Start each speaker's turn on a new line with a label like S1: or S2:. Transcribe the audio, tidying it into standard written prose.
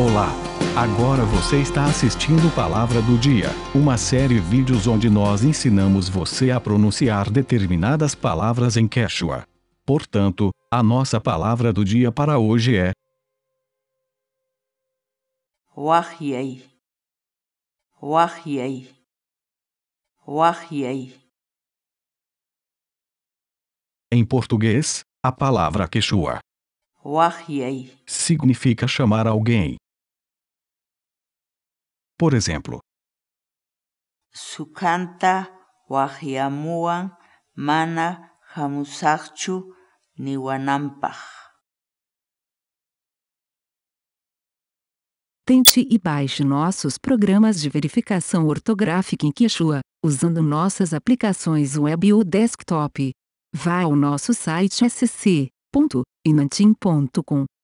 S1: Olá! Agora você está assistindo Palavra do Dia, uma série de vídeos onde nós ensinamos você a pronunciar determinadas palavras em Quechua. Portanto, a nossa palavra do dia para hoje é
S2: Wahyei, wahyei, wahyei.
S1: em português, a palavra Quechua
S2: Wahyei,
S1: significa chamar alguém. Por exemplo,
S2: Sukanta wahyamuan mana hamusaqchu niwanampaq.
S3: Tente e baixe nossos programas de verificação ortográfica em Quechua, usando nossas aplicações web ou desktop. Vá ao nosso site sc.inantim.com.